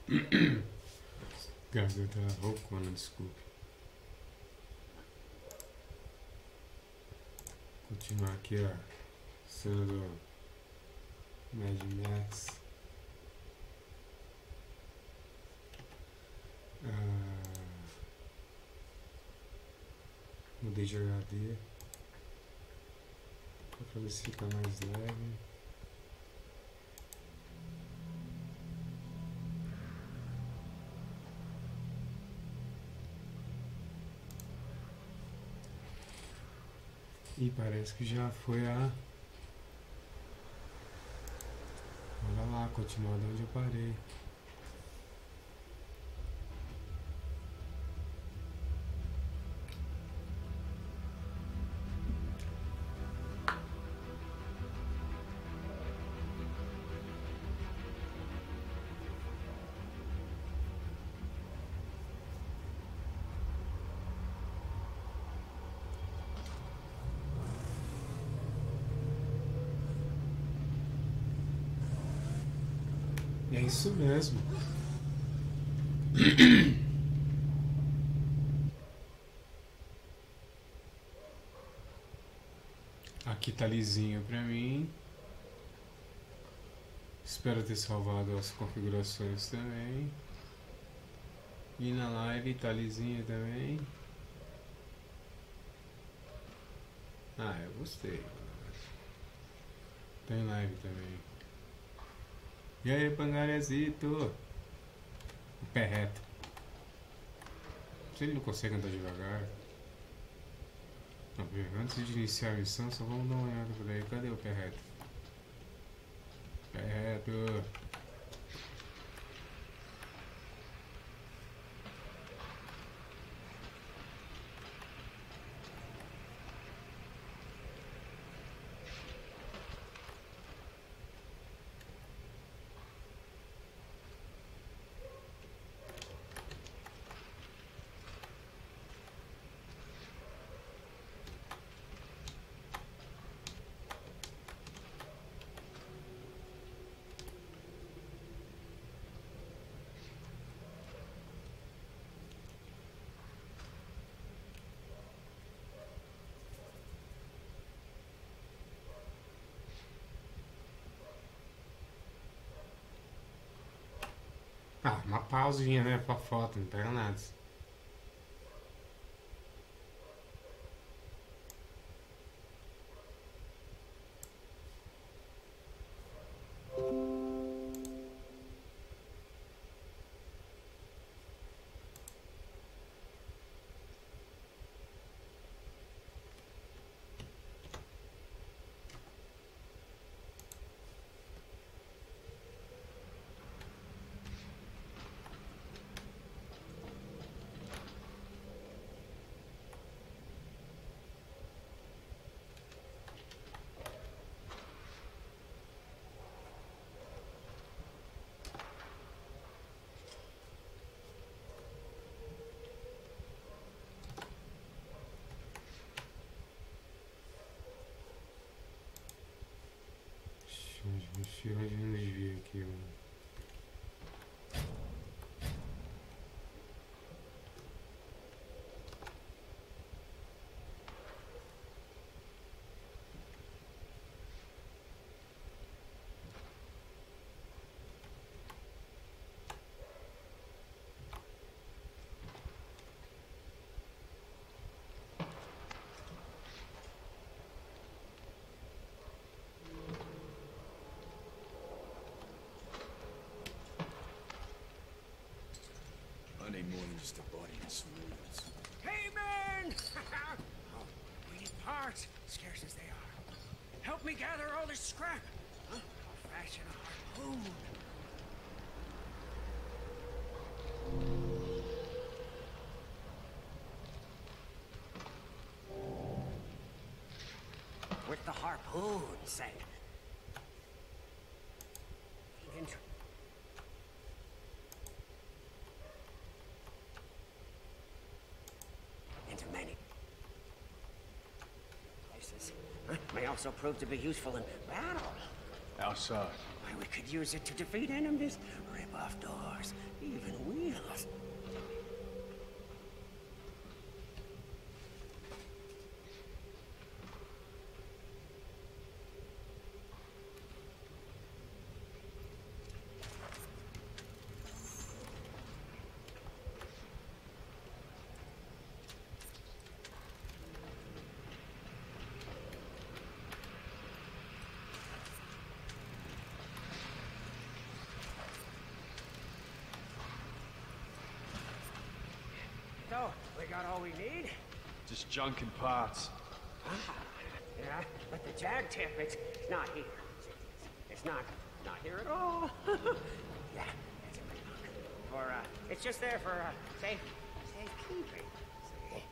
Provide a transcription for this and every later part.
Garganta roucona, desculpe. Continuar aqui a cena do Mad Max. Mudei de HD pra ver se fica mais leve. E parece que já foi a... Olha lá, continuar de onde eu parei. É isso mesmo. Aqui tá lisinho pra mim. Espero ter salvado as configurações também. E na live tá lisinho também. Ah, eu gostei. Tá em live também. E aí, Pangarezito? O pé reto. Se ele não consegue andar devagar. Não, antes de iniciar a missão, só vamos dar uma olhada por aí. Cadê o pé reto? Pé reto. Ah, uma pausinha, né? Pra foto, não pega nada. Deixa eu desviar aqui, mano. Need more than just a body and some movements. Hey, man! Oh, we need parts, scarce as they are. Help me gather all this scrap. Huh? I'll fashion a harpoon. With the harpoon, say. Into many places. Huh? May also prove to be useful in battle. Outside. We could use it to defeat enemies, rip off doors, even wheels. So, we got all we need? Just junk and parts. Yeah, but the jag tip, it's not here. It's not here at all. Yeah, it's a big book. For, it's just there for, safekeeping. See?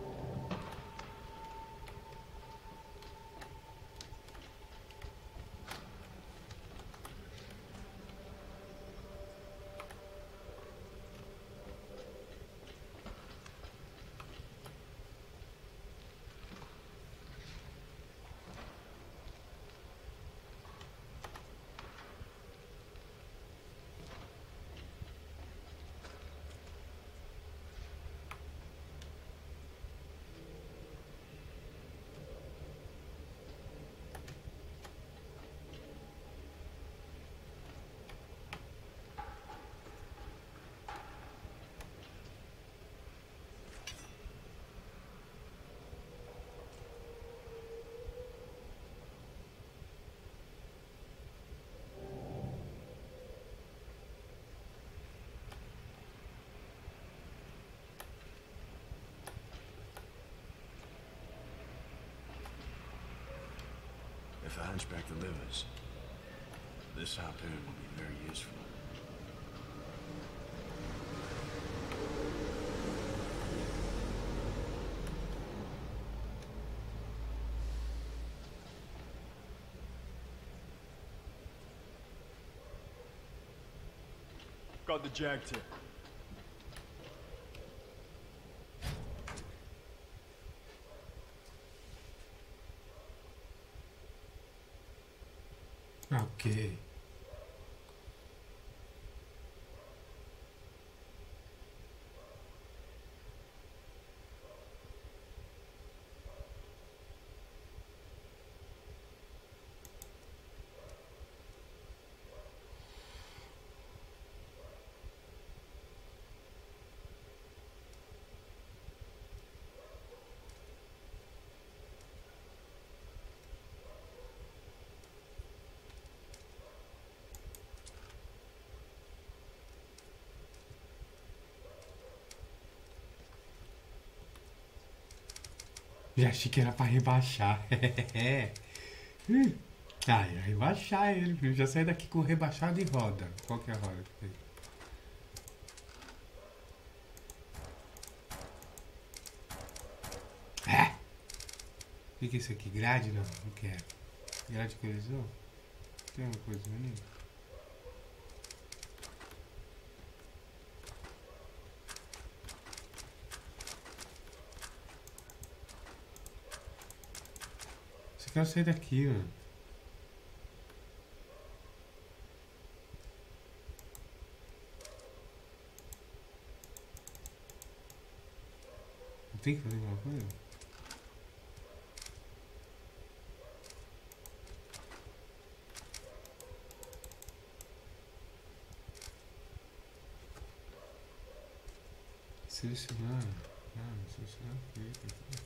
If a hunchback delivers, this harpoon will be very useful. Got the jag tip. Ok. Já achei que era pra rebaixar. Ah, ia rebaixar ele, viu? Já saí daqui com rebaixado e roda. Qual que é a roda que tem? É! O que é isso aqui? Grade? Não, não quero. Grade colisão? Tem uma coisa ali? Eu quero sair daqui, mano. Eu tenho que fazer alguma coisa? Selecionar. Ah, selecionar aqui.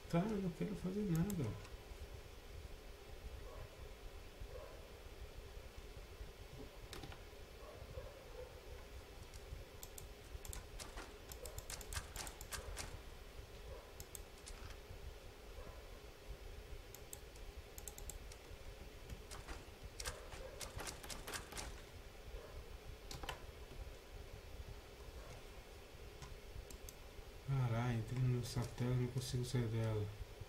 Tá, eu não quero fazer nada. Caralho, entrei no meu satélite e não consigo sair dela.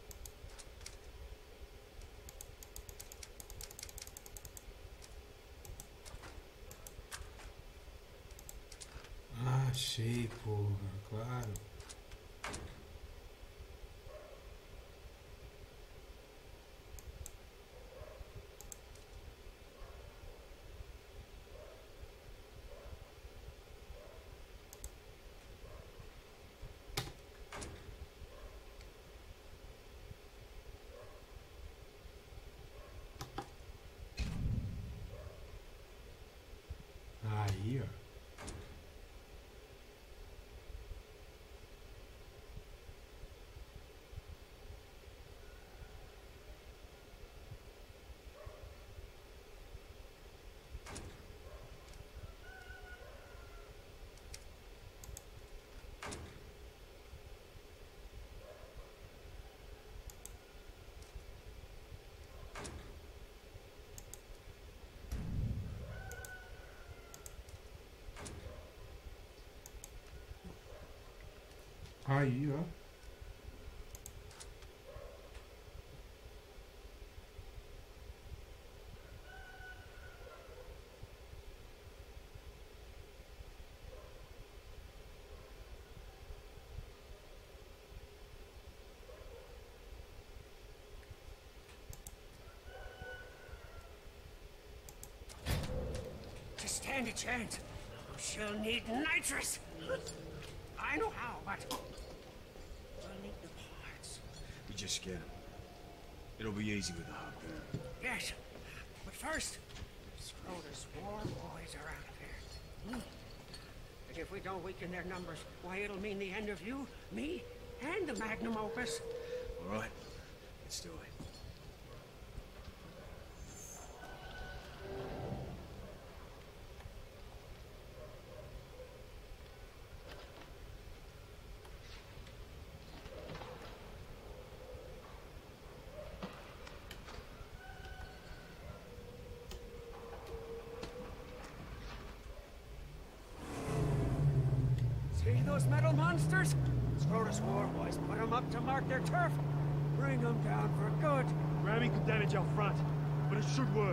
Ah, achei, porra, claro. Aí, ó. Aí, ó. To stand a chance, she'll need nitrous. I know how, but we'll need the parts. We just get him. It'll be easy with the harpoon. Yes, but first, Schroeder's war boys are out of here. And if we don't weaken their numbers, why, it'll mean the end of you, me, and the magnum opus. All right, let's do it. See those metal monsters? Schroeder's war boys put them up to mark their turf. Bring them down for good. Ramming could damage our front, but it should work.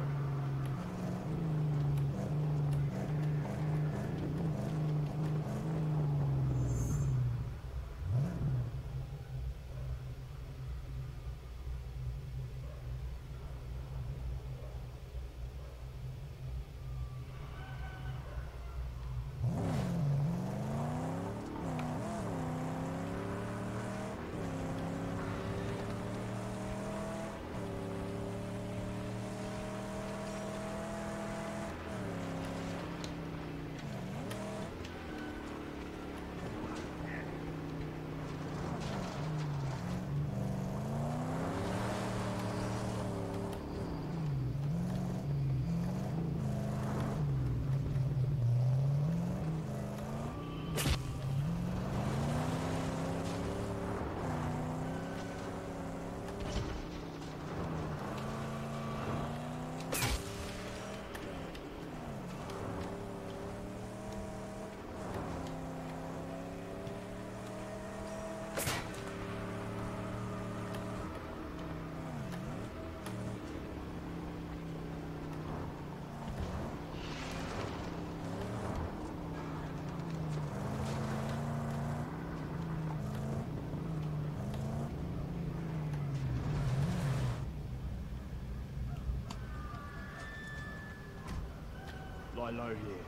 Lie low here.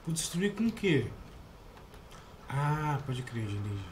Vou destruir com o quê? Ah, pode crer, entendi.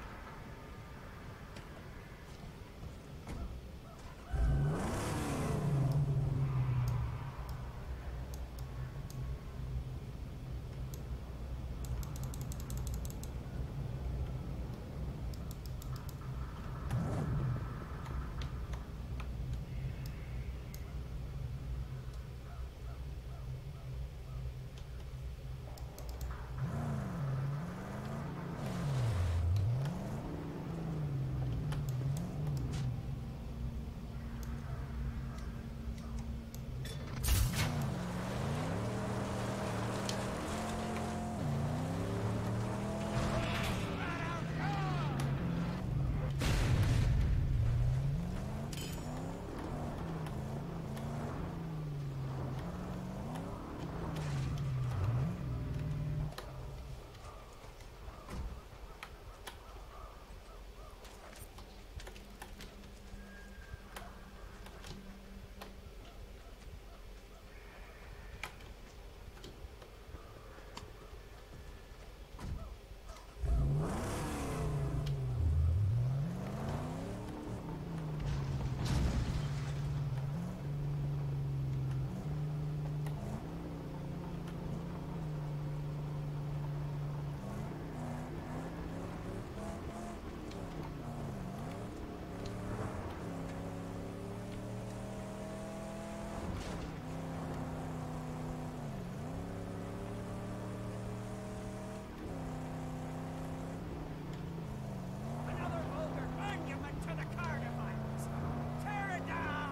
Another vulgar monument to the Carnivines. Tear it down!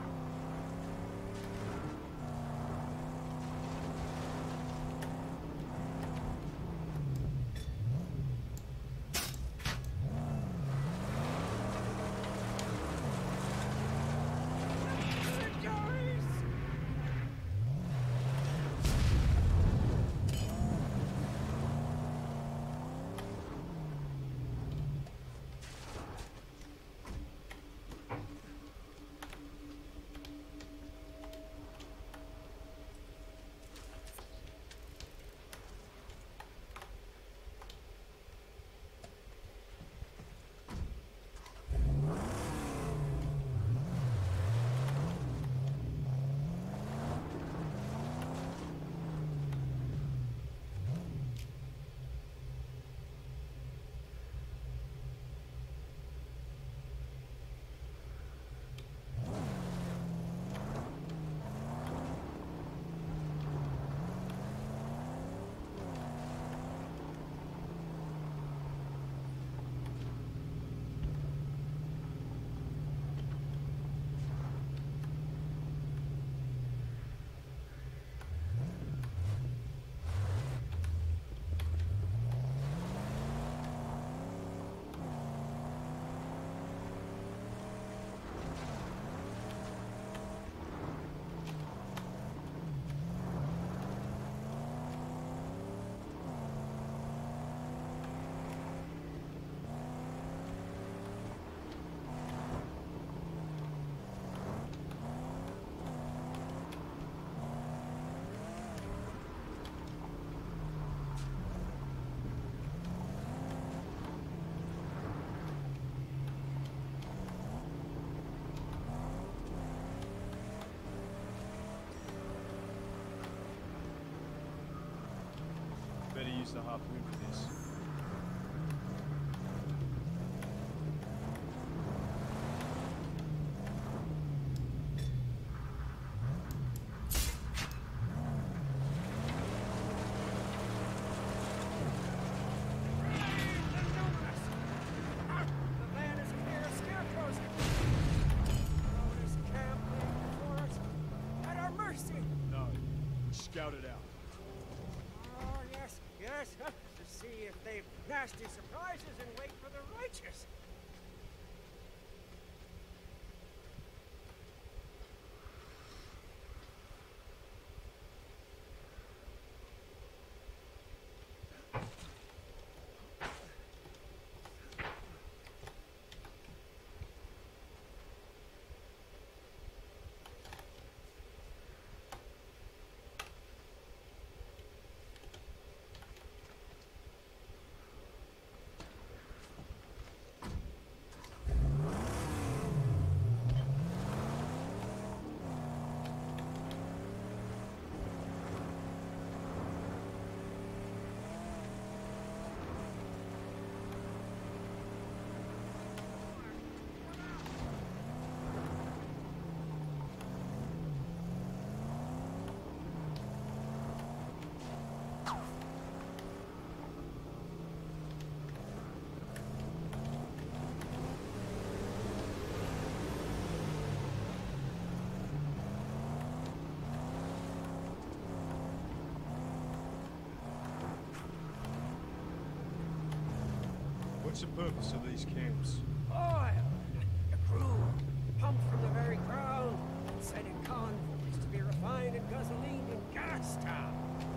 Better use the harpoon for this. The van is a pair of scarecrows. Owners camp for us. At our mercy. No, scout it out. Oh, yes, yes. To see if they've nasty surprises and wait for the righteous. What's the purpose of these camps? Oil! The crude, pumped from the very ground, and sent in convoys to be refined in gasoline in Gastown.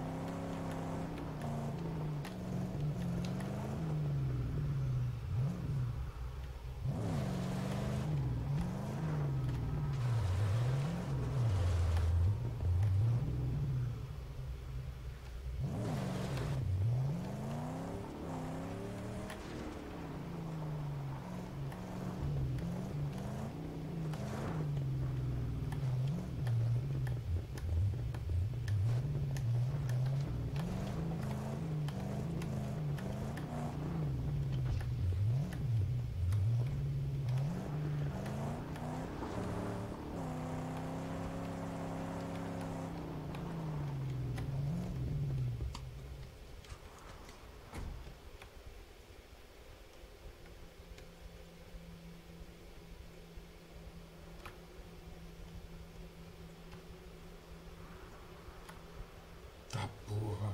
Tá porra.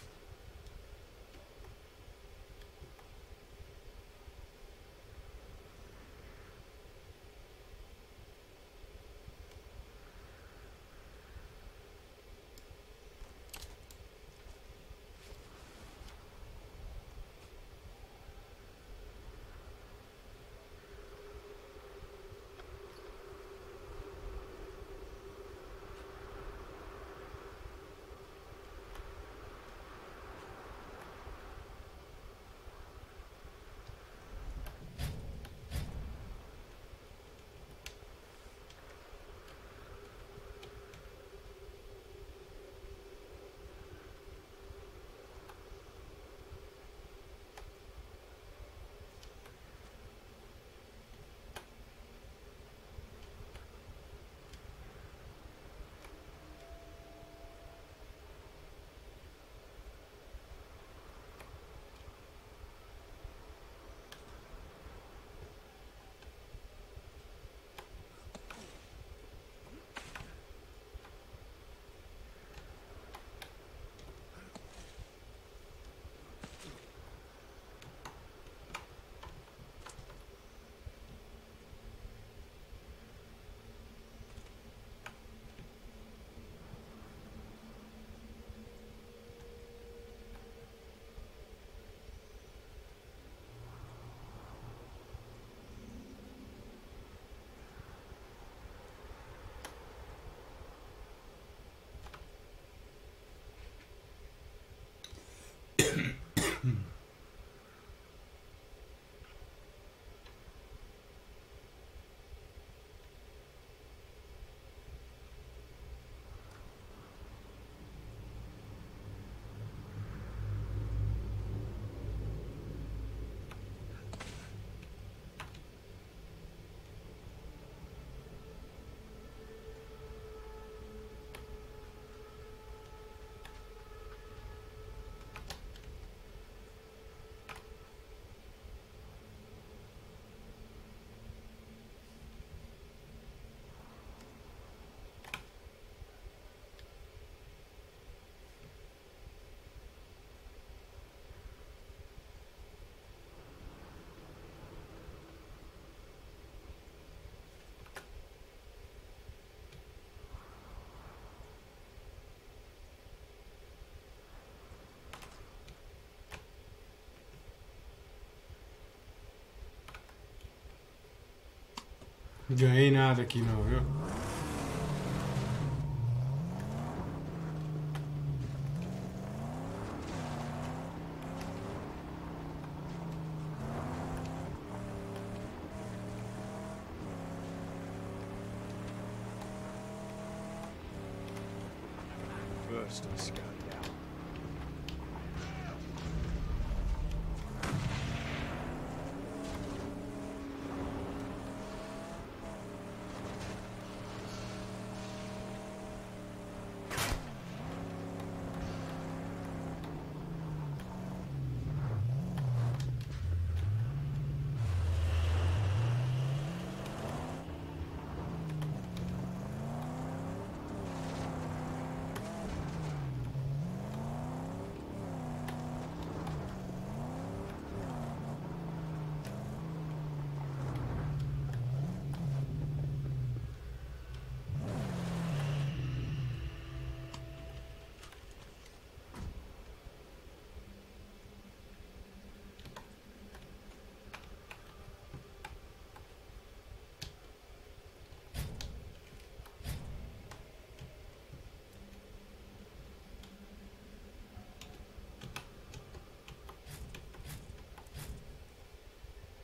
Ganhei nada aqui não, viu? First, I scout it out.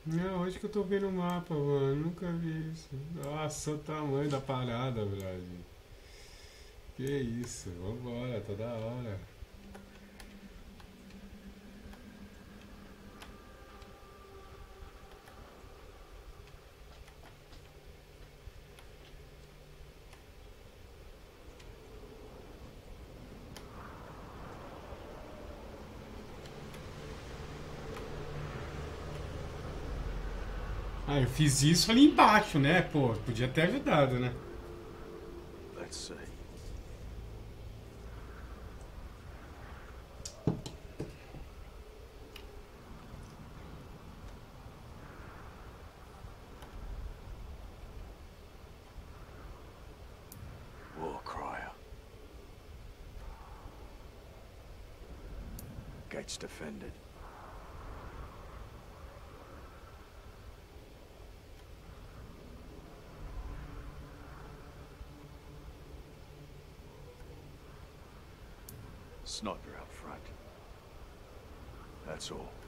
Não, hoje que eu tô vendo o mapa, mano. Nunca vi isso. Nossa, o tamanho da parada, brother. Que isso, vambora, tá da hora. Ah, eu fiz isso ali embaixo, né? Pô, podia ter ajudado, né? Let's see. War crier. Gates defended. Sniper out front. That's all.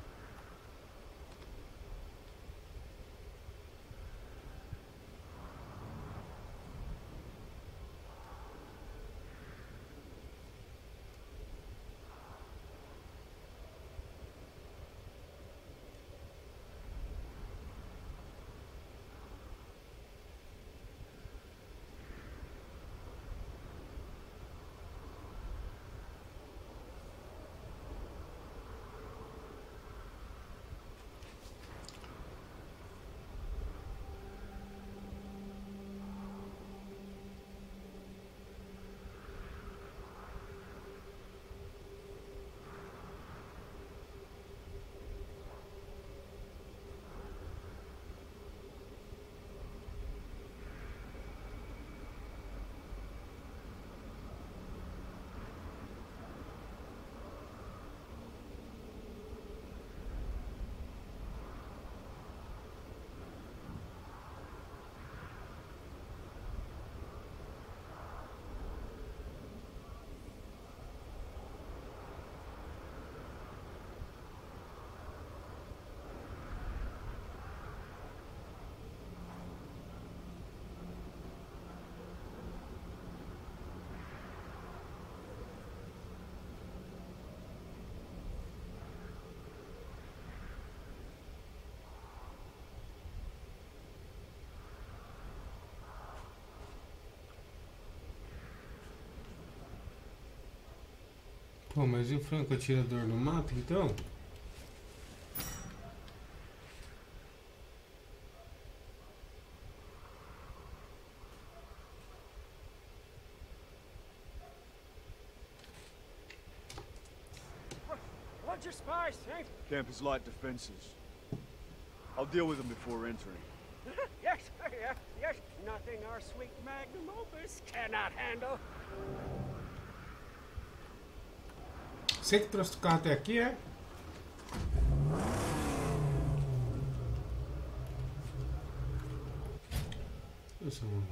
Pô, mas e o franco atirador no mato, então? Roger spies, Saint. Camp is light defenses. I'll deal with them before entering. Yes, yes, yes. Nothing our sweet magnum opus cannot handle. Você que trouxe o carro até aqui, é? Deixa eu...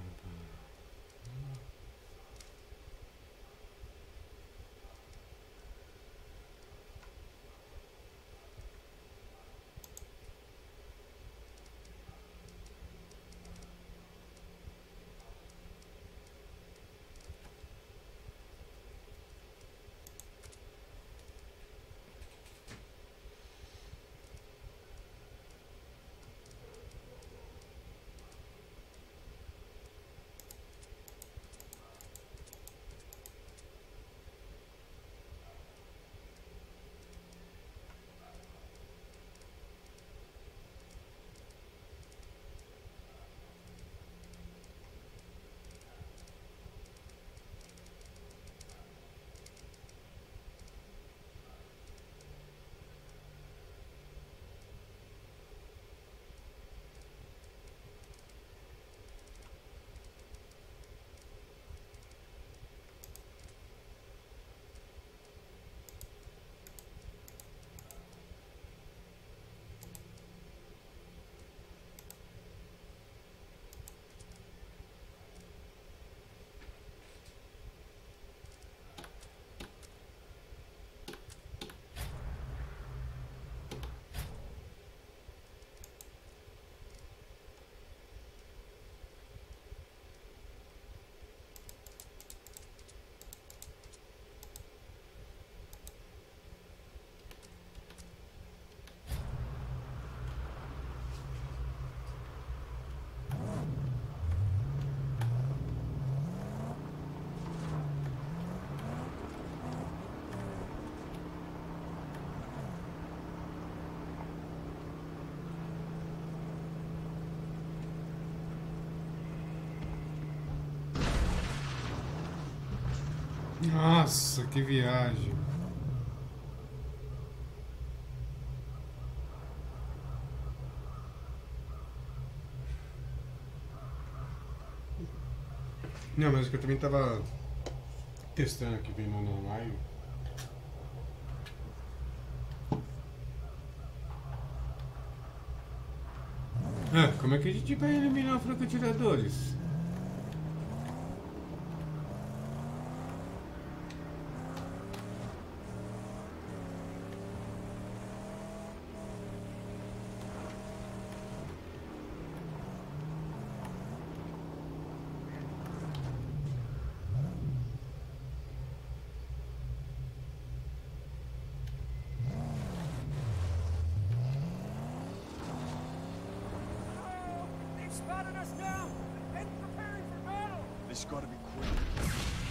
Nossa, que viagem. Não, mas que eu também tava testando aqui, vendo na live. Ah, como é que a gente vai eliminar os francotiradores? They've spotted us now and preparing for battle. This gotta be quick.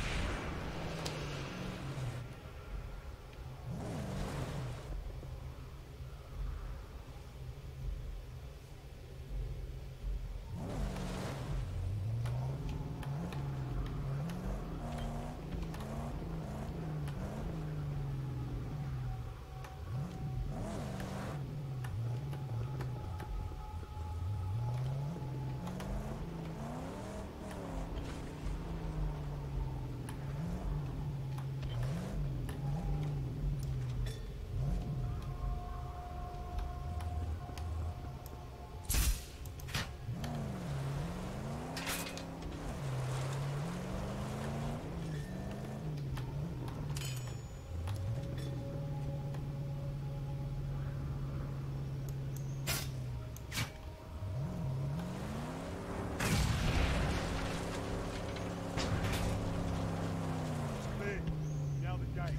Now the gate.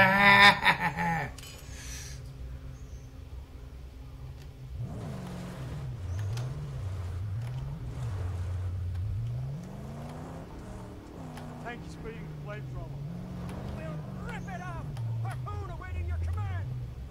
Tank is speeding the flamethrower. We'll rip it up. Harpoon awaiting your command.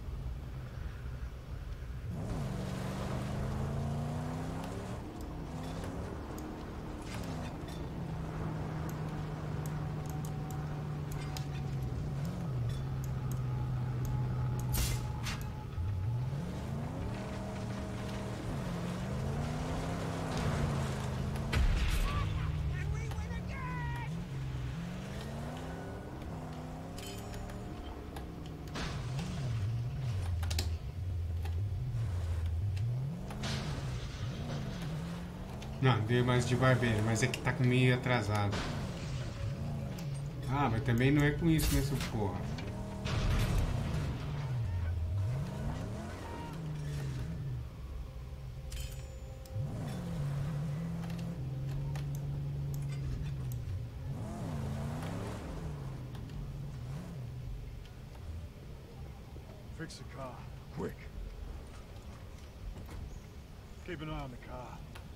And we win again. Não, deu mais de barbeiro, mas é que tá meio atrasado. Ah, mas também não é com isso, né, seu porra? Fix the car. Quick. Keep an eye on the car.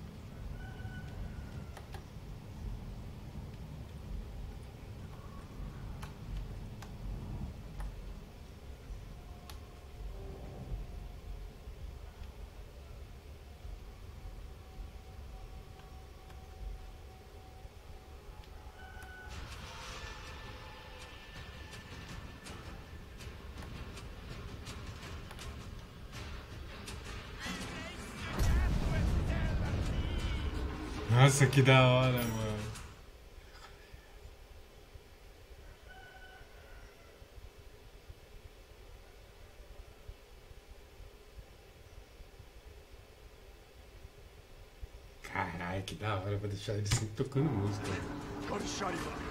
Nossa, que da hora, mano. Caralho, que da hora. Vou deixar ele sempre tocando música. Gotta shut him up.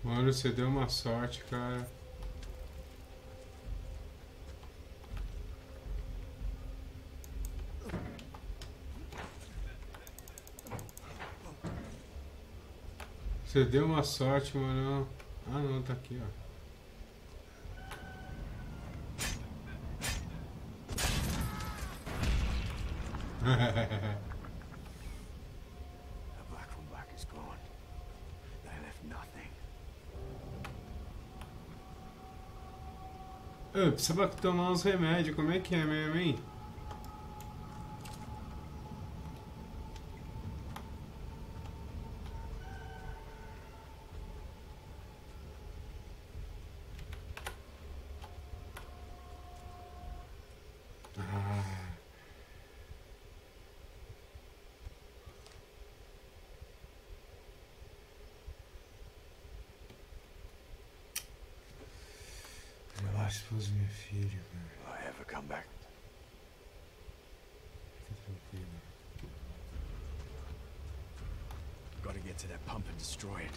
Mano, você deu uma sorte, cara. Você deu uma sorte, mano. Ah, não, tá aqui, ó. The black from black is gone. I left nothing. Eu precisava tomar uns remédios. Como é que é mesmo, hein? Minha esposa e minha filha, cara. Will I ever come back? Fica tranquilo. Gotta get to that pump and destroy it.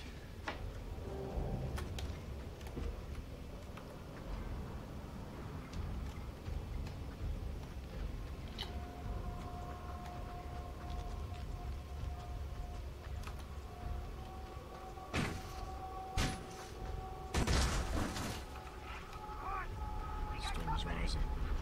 Storm's rising.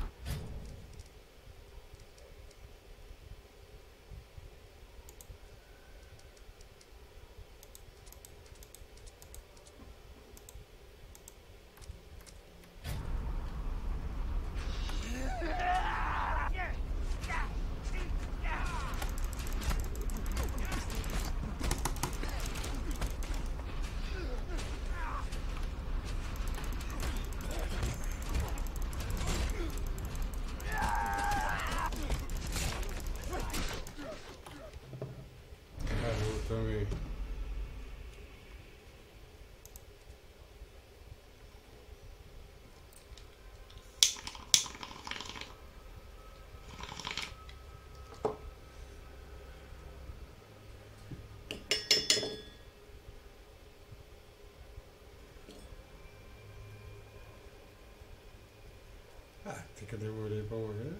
Eu também. Ah, tem que eu demorei pra morrer?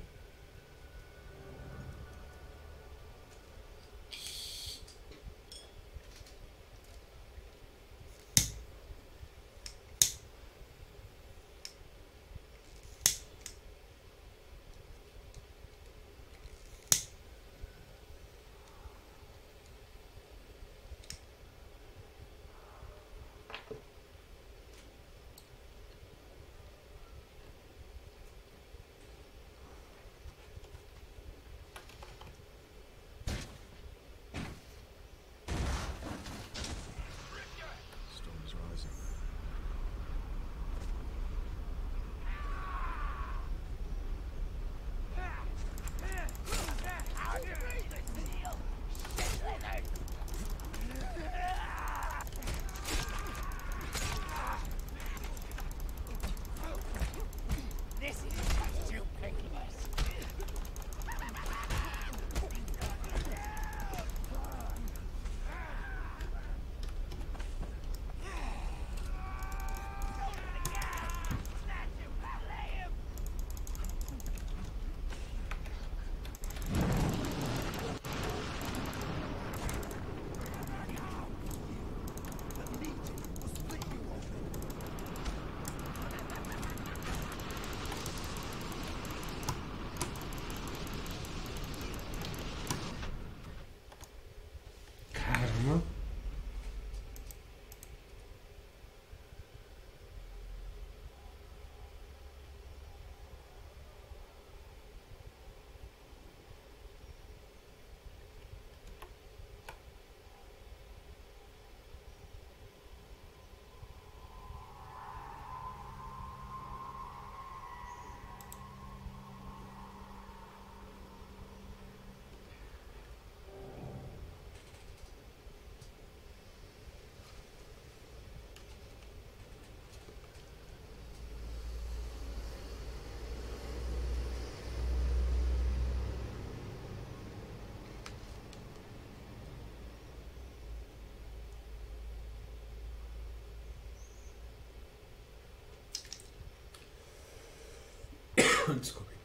Desculpe.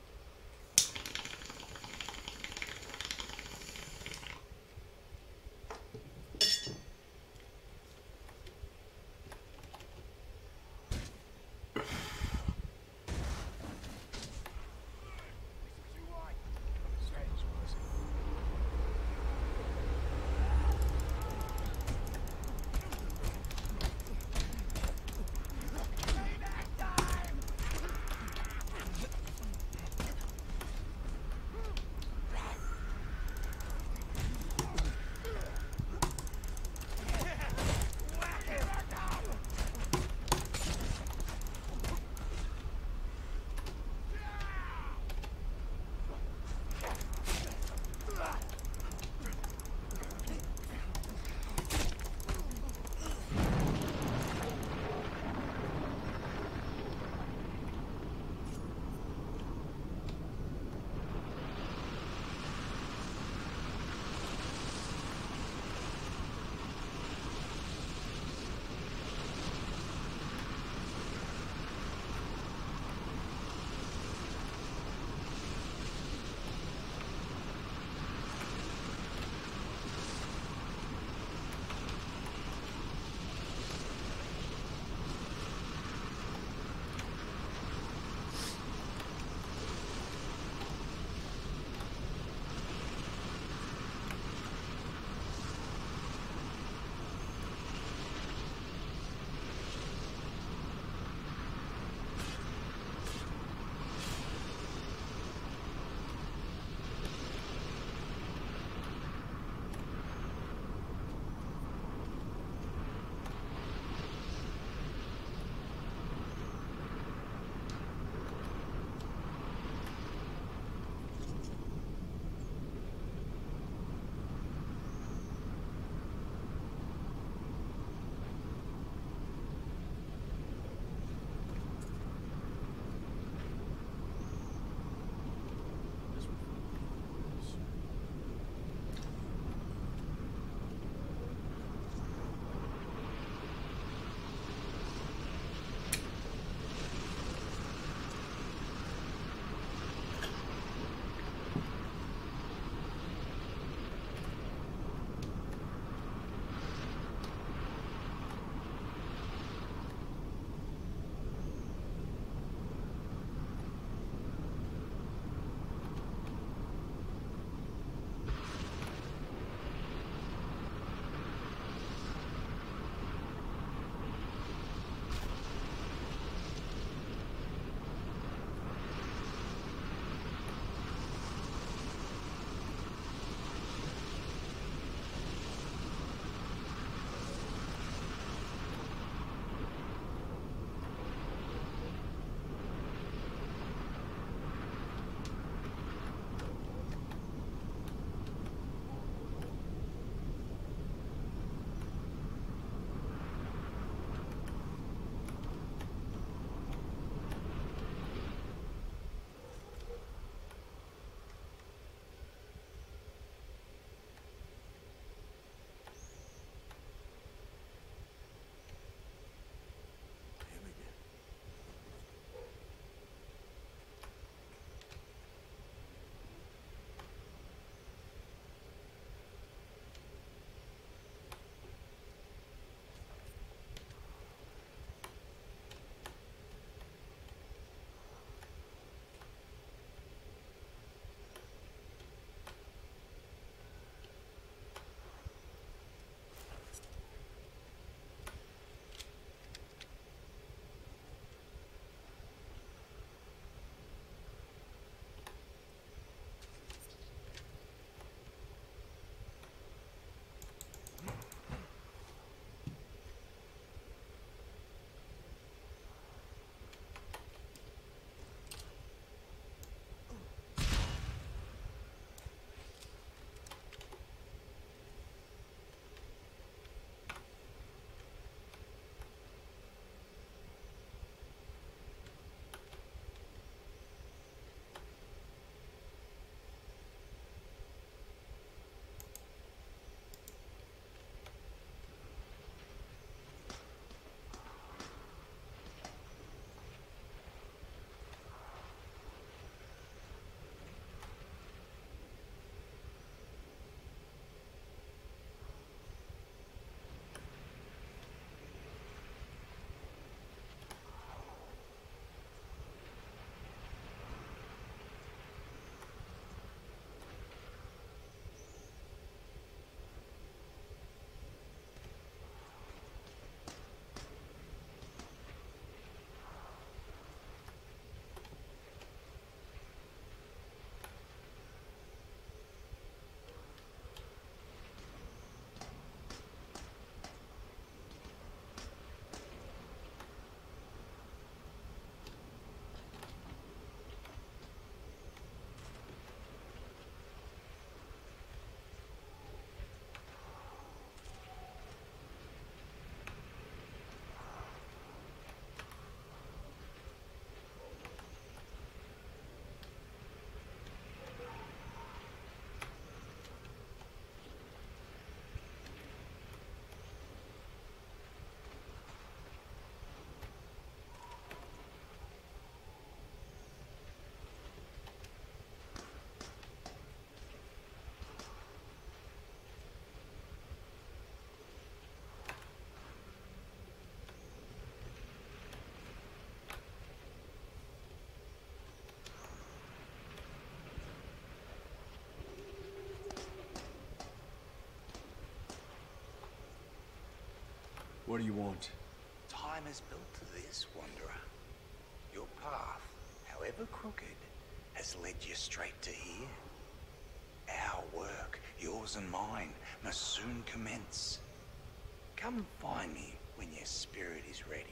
What do you want? Time is built to this, Wanderer. Your path, however crooked, has led you straight to here. Our work, yours and mine, must soon commence. Come find me when your spirit is ready.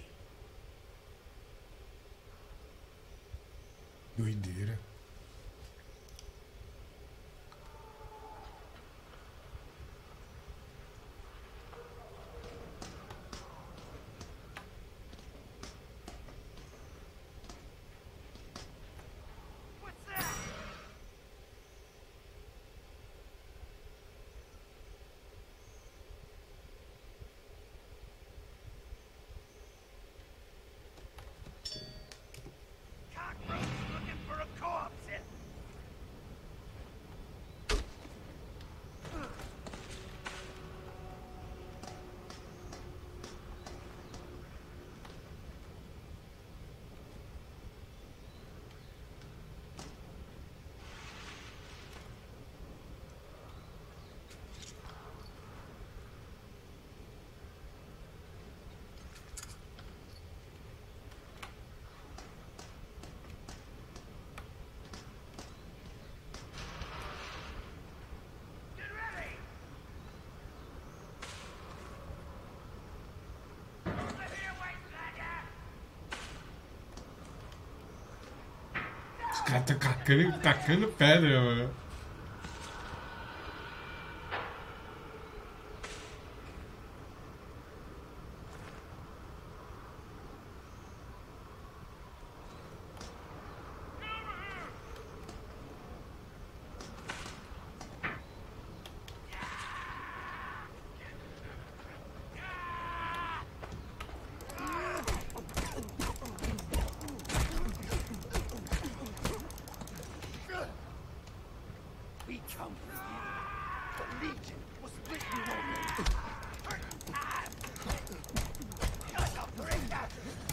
Doideira. Looking for a corpse. Os caras estão tacando pedra, mano. We come for you. The Legion will split you open. Shut up, breaker!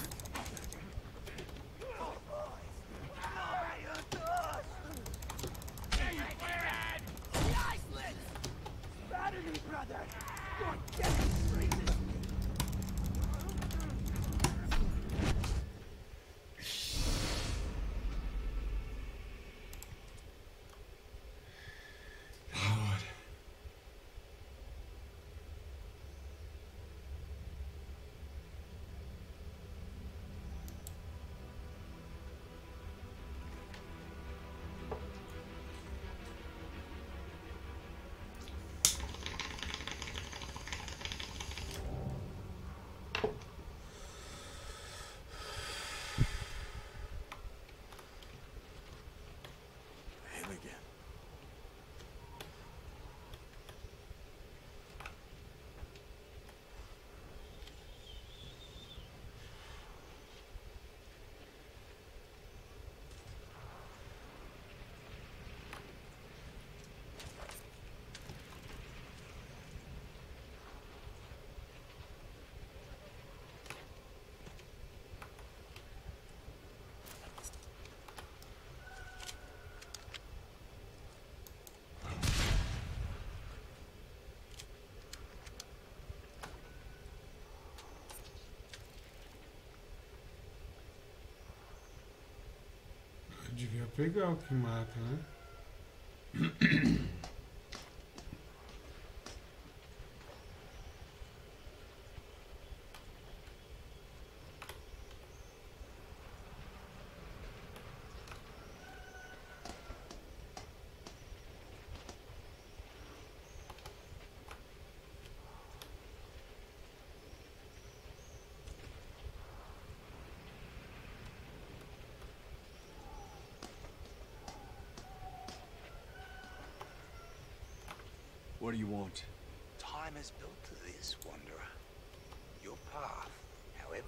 Oh, boys! Glory unto us! The Icelands! Batter me, brother! You're demonstrated! Him again. Eu devia pegar o que mata, né? What do you want? Time is built to this, Wanderer. Your path, however...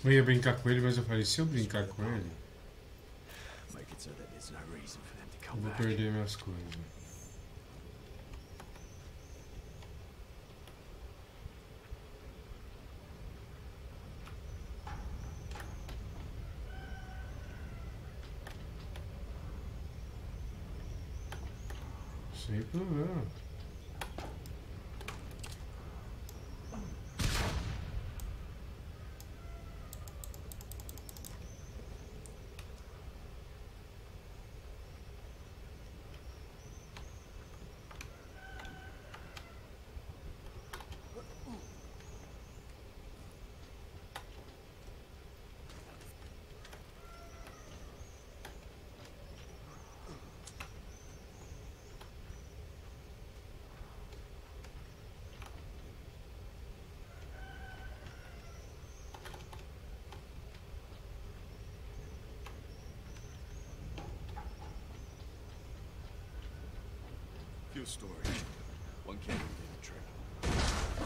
Eu ia brincar com ele, mas eu falei, se eu brincar com ele, Make it so that there's no reason for them to eu come vou back. perder minhas coisas. Sem problema. Few stories. One can't within a trip.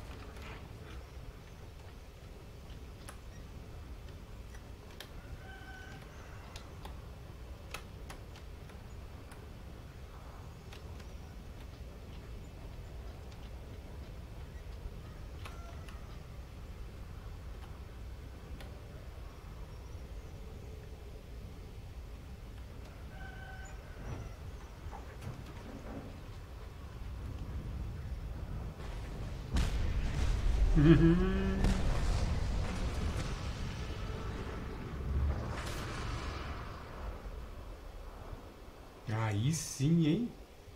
Aí sim, hein?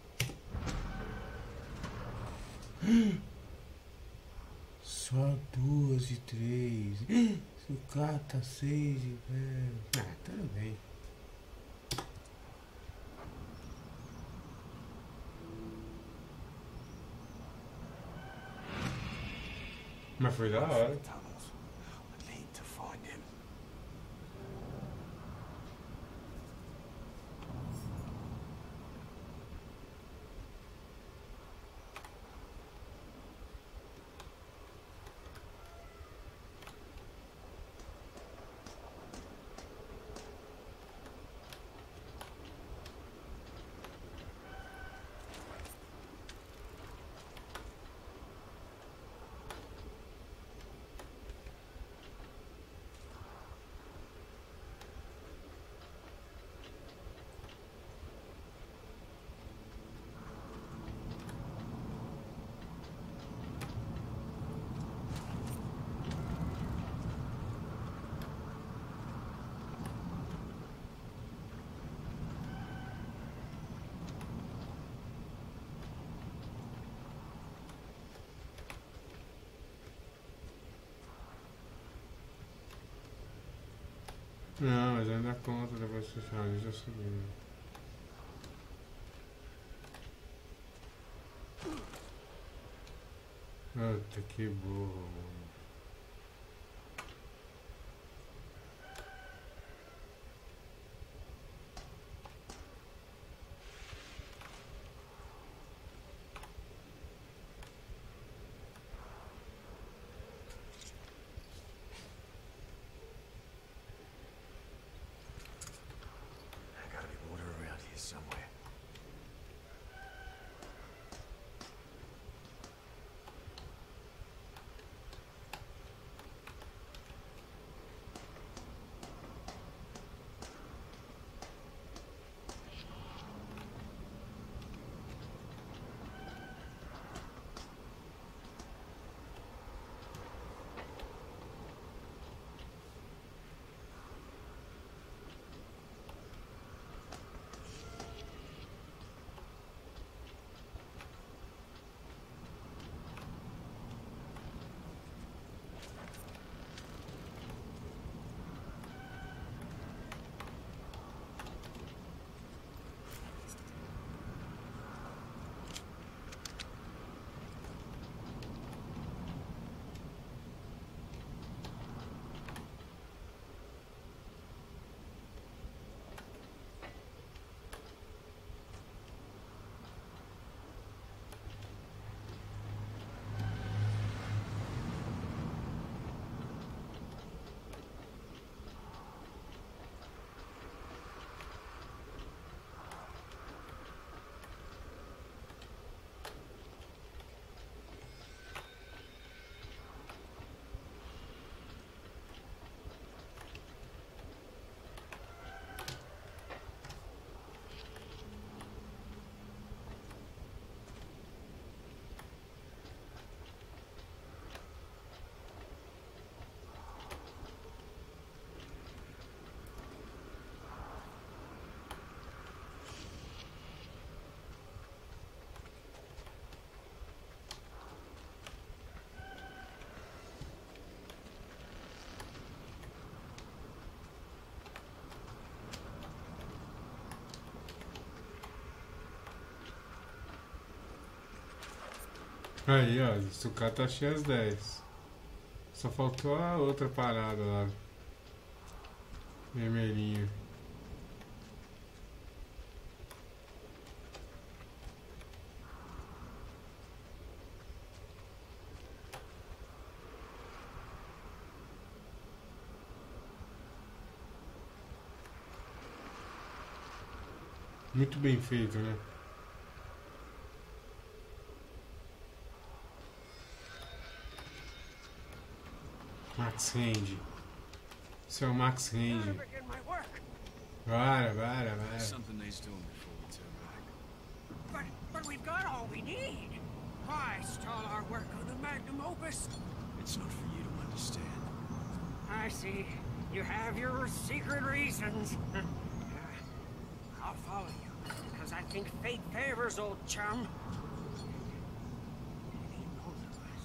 Só 2 e 3. Sucata 6 e velho. Ah, tudo bem. Mas foi da hora. Tunnels. I need to find him. Não, mas ainda conta depois que você finaliza a segunda. Puta que burro, mano. There's gotta be water around here somewhere. Aí, ó, o sucata achei as 10. Só faltou a outra parada lá. Vermelhinho. Muito bem feito, né? Max Range. Isso é o Max Range. Never begin my work. Bora. Something needs doing before we turn back. But we've got all we need. Why stall our work on the magnum opus? It's not for you to understand. I see. You have your secret reasons. I'll follow you, because I think fate favors old chum. Maybe both of us.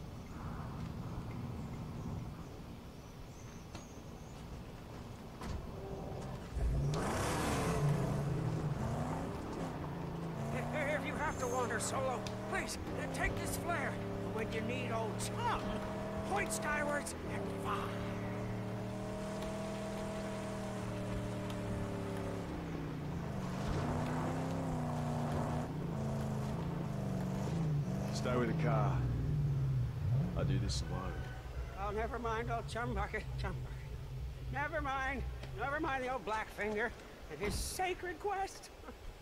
If you have to wander solo, please, take this flare. When you need old chum, point skywards and fire. Stay with the car. I do this alone. Oh, never mind old Chum Bucket. Never mind the old Blackfinger and his sacred quest.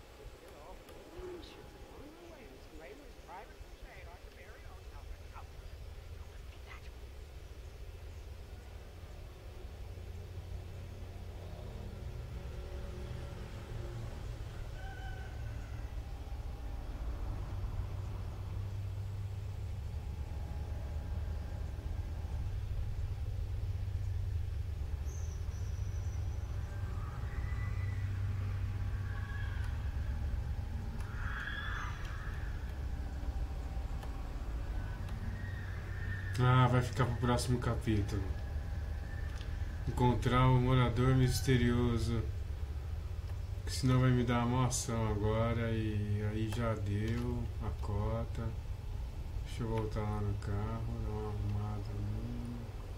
Ah, vai ficar pro próximo capítulo. Encontrar o morador misterioso. Que senão vai me dar uma ação agora. E aí já deu a cota. Deixa eu voltar lá no carro, dar uma arrumada ali.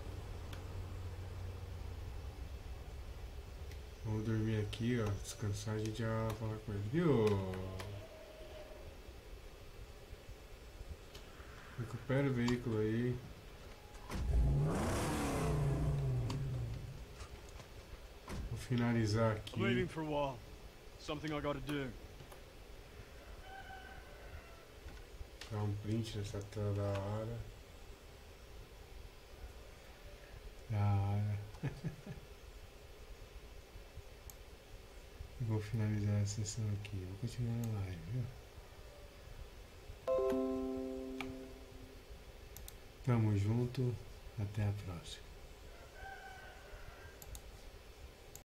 Vamos dormir aqui, ó. Descansar, a gente já vai falar com ele. Viu? Recupera o veículo aí. Vou finalizar I'm leaving aqui. for a while. Something I gotta do. Dar um print nessa tela da hora. Da hora. E vou finalizar a sessão aqui. Vou continuar na live, viu? Tamo junto. Até a próxima.